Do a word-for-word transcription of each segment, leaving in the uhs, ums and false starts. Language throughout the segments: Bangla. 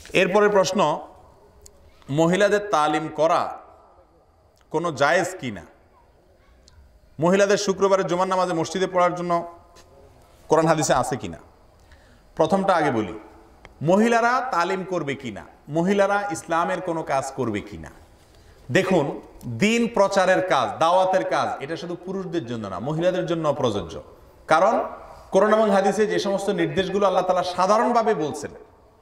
এরপরের প্রশ্ন, মহিলাদের তালিম করা কোনো জায়েজ কিনা? মহিলাদের শুক্রবারে জুমার নামাজে মসজিদে পড়ার জন্য কোরআন হাদিসে আছে কিনা? প্রথমটা আগে বলি, মহিলারা তালিম করবে কিনা, মহিলারা ইসলামের কোনো কাজ করবে কিনা। দেখুন, দিন প্রচারের কাজ, দাওয়াতের কাজ, এটা শুধু পুরুষদের জন্য না, মহিলাদের জন্য প্রযোজ্য। কারণ কোরআন এবং হাদিসে যে সমস্ত নির্দেশগুলো আল্লাহ তাআলা সাধারণভাবে বলছেন,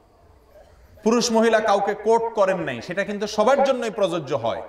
পুরুষ মহিলা কাউকে কোট করেন নাই, সেটা কিন্তু সবার জন্যই প্রযোজ্য হয়।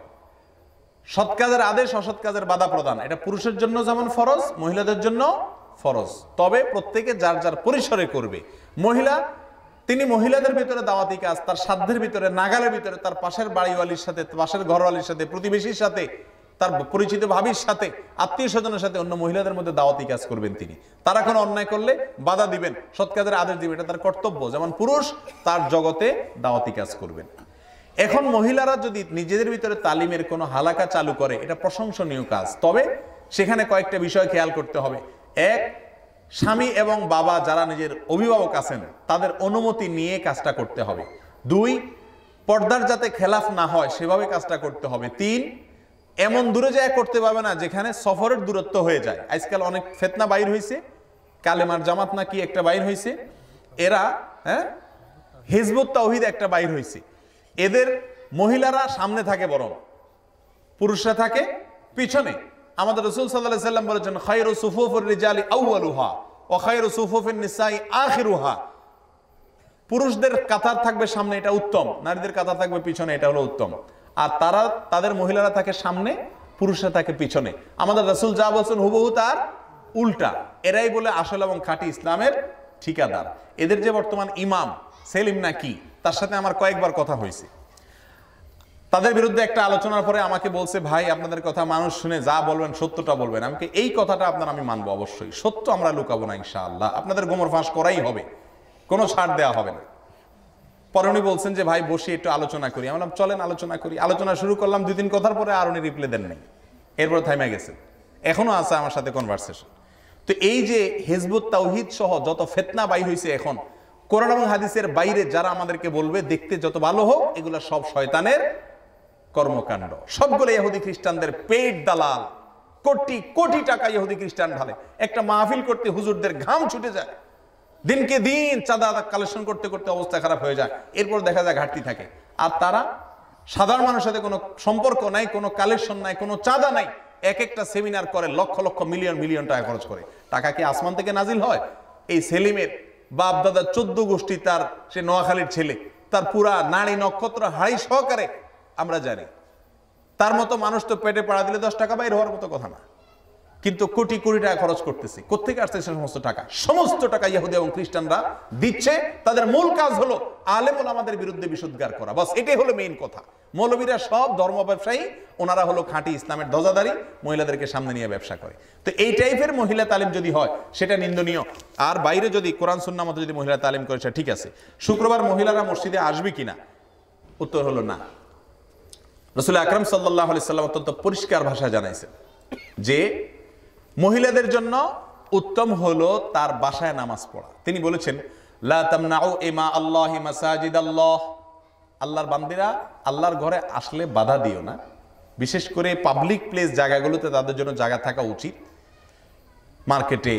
সৎ কাজের আদেশ, অসৎ কাজের বাধা প্রদান, এটা পুরুষের জন্য যেমন ফরজ, মহিলাদের জন্য ফরজ। তবে প্রত্যেকে যার যার পরিসরে করবে। মহিলা, তিনি মহিলাদের ভিতরে দাওয়াতি কাজ তার সাধ্যের ভিতরে, নাগালের ভিতরে, তার পাশের বাড়িওয়ালির সাথে, পাশের ঘরওয়ালির সাথে, প্রতিবেশীর সাথে, তার পরিচিত ভাবির সাথে, আত্মীয় স্বজনের সাথে অন্য মহিলাদের মধ্যে দাওয়াতি কাজ করবেন তিনি। তারা কোনো অন্যায় করলে বাধা দিবেন, সৎ কাজের আদেশ দিবেন, এটা তার কর্তব্য। যেমন পুরুষ তার জগতে দাওয়াতি কাজ করবেন। এখন মহিলারা যদি নিজেদের ভিতরে তালিমের কোনো হালাকা চালু করে, এটা প্রশংসনীয় কাজ। তবে সেখানে কয়েকটা বিষয় খেয়াল করতে হবে। এক, স্বামী এবং বাবা যারা নিজের অভিভাবক আছেন তাদের অনুমতি নিয়ে কাজটা করতে হবে। দুই, পর্দার যাতে খেলাফ না হয় সেভাবে কাজটা করতে হবে। তিন, এমন দূরে যায় করতে পারবে না যেখানে সফরের দূরত্ব হয়ে যায়। আজকাল অনেক ফেতনা বাইর হয়েছে, কালেমার জামাত নাকি একটা বাইর হয়েছে, এরা হ্যাঁ হিজবুত তাওহীদ একটা বাইর হয়েছে। এদের মহিলারা সামনে থাকে, বরং পুরুষরা থাকে পিছনে। আমাদের রাসূল সাল্লাল্লাহু আলাইহি সাল্লাম বলেছেন, খায়রু সুফুফির রিজালি আউয়ালুহা ওয়া খায়রু সুফুফিন নিসাই আখিরুহা। পুরুষদের কাতার থাকবে সামনে, এটা উত্তম। নারীদের কাতার থাকবে পিছনে, এটা হলো উত্তম। আর তারা, তাদের মহিলারা থাকে সামনে, পুরুষরা থাকে পিছনে। আমাদের রাসূল যা বলছেন হুবহু তার উল্টা। এরাই বলে আসল এবং খাঁটি ইসলামের ঠিকাদার। এদের যে বর্তমান ইমাম সেলিম না কি, তার সাথে আমার কয়েকবার কথা হয়েছে। তাদের বিরুদ্ধে একটা আলোচনার পরে আমাকে বলছে, ভাই আপনাদের কথা মানুষ শুনে যা বলবেন সত্যটা বলবেন। আমাকে এই কথাটা আপনার আমি মানবো, অবশ্যই সত্য আমরা লুকাবো না ইনশাআল্লাহ, আপনাদের গোমর ফাঁস করাই হবে, কোনো ছাড় দেওয়া হবে না। পরে উনি বলছেন যে ভাই বসে একটু আলোচনা করি। আমি বললাম চলেন আলোচনা করি। আলোচনা শুরু করলাম, দুই তিন কথার পরে আর উনি রিপ্লাই দেন নাই, এরপরে থাইমা গেছেন। এখনো আছে আমার সাথে কনভারসেশন। তো এই যে হিজবুত তাওহীদ সহ যত ফিতনা বাইর হয়েছে এখন, কোরআন এবং হাদিসের বাইরে যারা আমাদেরকে বলবে দেখতে যত ভালো হোক, এগুলো সব শয়তানের কর্মকাণ্ড, সবগুলো ইহুদি খ্রিস্টানদের পেট দালাল। কোটি কোটি টাকা ইহুদি খ্রিস্টান ঢালে। একটা মাহফিল করতে হুজুরদের ঘাম ছুটে যায়, দিনকে দিন চাঁদা কালেকশন করতে করতে অবস্থা খারাপ হয়ে যায়, এরপর দেখা যায় ঘাটতি থাকে। আর তারা সাধারণ মানুষের সাথে কোনো সম্পর্ক নাই, কোনো কালেকশন নাই, কোনো চাঁদা নাই, এক একটা সেমিনার করে লক্ষ লক্ষ মিলিয়ন মিলিয়ন টাকা খরচ করে। টাকা কি আসমান থেকে নাজিল হয়? এই সেলিমের বাপ দাদা চোদ্দ গোষ্ঠী, তার সে নোয়াখালীর ছেলে, তার পুরা নারী নক্ষত্র হাড়ি সহকারে আমরা জানি। তার মতো মানুষ তো পেটে পাড়া দিলে দশ টাকা বাইর হওয়ার মতো কথা না, কিন্তু কোটি কোটি টাকা খরচ করতেছে। কোথেকে আসছে সে সমস্ত টাকা? সমস্ত টাকা ইহুদি এবং খ্রিস্টানরা দিচ্ছে। তাদের মূল কাজ হলো আলেম ওলামাদের বিরুদ্ধে বিশুদ্ধার করা, বাস এটাই হলো মেইন কথা। মৌলবীরা সব ধর্ম ব্যবসায়ী, ওনারা হলো খাঁটি ইসলামের ধ্বজাধারী, মহিলাদেরকে সামনে নিয়ে ব্যবসা করে। তো এই টাইপের মহিলা তালিম যদি হয় সেটা নিন্দনীয়। আর বাইরে যদি কোরআন সুন্নাহ মতো যদি মহিলা তালিম করে সেটা ঠিক আছে। শুক্রবার মহিলারা মসজিদে আসবে কিনা? উত্তর হলো না। রাসূল আকরাম সাল্লাল্লাহু আলাইহি সাল্লাম অত্যন্ত পরিষ্কার ভাষায় জানাইছেন যে মহিলাদের জন্য উত্তম হলো তার বাসায় নামাজ পড়া। তিনি বলেছেন, লা তামনাউ ইমা আল্লাহি মাসাজিদাল্লাহ, আল্লাহর বান্দিরা আল্লাহর ঘরে আসলে বাধা দিও না। বিশেষ করে পাবলিক প্লেস জায়গাগুলোতে তাদের জন্য জায়গা থাকা উচিত। মার্কেটে,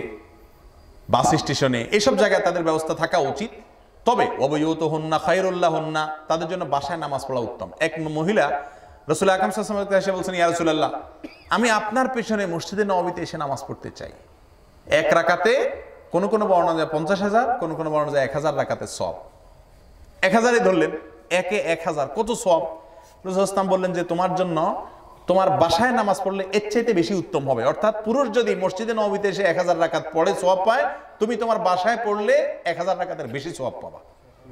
বাস স্টেশনে, এইসব জায়গায় তাদের ব্যবস্থা থাকা উচিত। তবে ওয়াবুয়ুতুহুন্না খায়রুল্লাহুন্না, তাদের জন্য বাসায় নামাজ পড়া উত্তম। এক মহিলা রাসূল আকরাম সাল্লাল্লাহু আলাইহি ওয়াসাল্লাম এসে বলছেন, ইয়া রাসূলুল্লাহ, আমি আপনার পেছনে মসজিদে নববীতে এসে নামাজ পড়তে চাই। এক রাকাতে কোন কোন বর্ণনা যায় পঞ্চাশ হাজার, কোন কোন বর্ণনা যায় এক হাজার রাকাতের সওয়াব। এক হাজারই ধরলেন, একে এক হাজার, কত সওয়াব? রাসূল ইসলাম বললেন যে তোমার জন্য তোমার বাসায় নামাজ পড়লে এর চাইতে বেশি উত্তম হবে। অর্থাৎ পুরুষ যদি মসজিদে নববীতে এসে এক হাজার রাকাত পড়ে সওয়াব পায়, তুমি তোমার বাসায় পড়লে এক হাজার রাকাতের বেশি সওয়াব পাবা।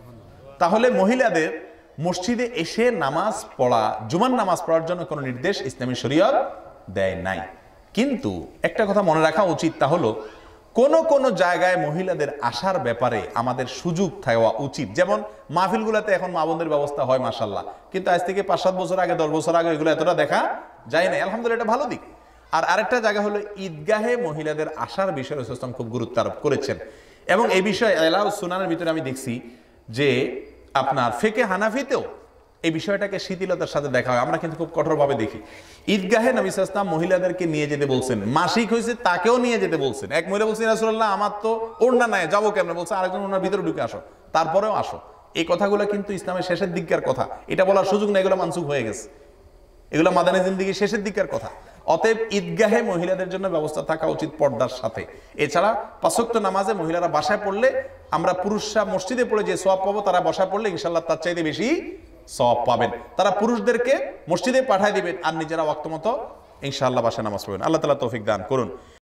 তাহলে মহিলাদের মসজিদে এসে নামাজ পড়া, জুমার নামাজ পড়ার জন্য কোনো নির্দেশ ইসলামী শরীয়ত দেয় নাই। কিন্তু একটা কথা মনে রাখা উচিত, তা হলো কোন কোন জায়গায় মহিলাদের আসার ব্যাপারে আমাদের সুযোগ থাকা উচিত। যেমন মাহফিলগুলোতে এখন মা বোনদের ব্যবস্থা হয় মাশাআল্লাহ, কিন্তু আজ থেকে পাঁচ সাত বছর আগে, দশ বছর আগে এগুলো এতটা দেখা যায় না। আলহামদুলিল্লাহ, এটা ভালো দিক। আর আরেকটা জায়গা হলো ঈদগাহে মহিলাদের আসার বিষয়ে রাসূল খুব গুরুত্ব আরোপ করেছেন। এবং এই বিষয়ে আলাউ সুনানের ভিতরে আমি দেখছি যে আপনার ফিকে হানাফিতেও এই বিষয়টাকে শিথিলতার সাথে দেখা হয়। আমরা কিন্তু খুব কঠোরভাবে দেখি। ঈদগাহে নবী সাল্লাল্লাহু আলাইহি ওয়াসাল্লাম মহিলাদেরকে নিয়ে যেতে বলছেন, মাসিক হয়েছে তাকেও নিয়ে যেতে বলছেন। এক মহিলা বলছেন, রাসূলুল্লাহ আমার তো ওড়না নাই, যাবো কেমনে? বলছে আরেকজন ওনার ভিতরে ঢুকে আসো, তারপরেও আসো। এই কথাগুলো কিন্তু ইসলামের শেষের দিককার কথা, এটা বলার সুযোগ না, এগুলো মানসুখ হয়ে গেছে, এগুলো মাদানী জিন্দেগির শেষের দিককার কথা। অতএব ঈদগাহে মহিলাদের জন্য ব্যবস্থা থাকা উচিত পর্দার সাথে। এছাড়া পাঁচ ওয়াক্ত নামাজে মহিলারা বাসায় পড়লে, আমরা পুরুষরা মসজিদে পড়ে যে সওয়াব পাবো, তারা বাসায় পড়লে ইনশাআল্লাহ তার চাইতে বেশি সওয়াব পাবেন। তারা পুরুষদেরকে মসজিদে পাঠায় দিবেন আর নিজেরা ওয়াক্ত মতো ইনশাআল্লাহ বাসায় নামাজ পড়বেন। আল্লাহ তাআলা তৌফিক দান করুন।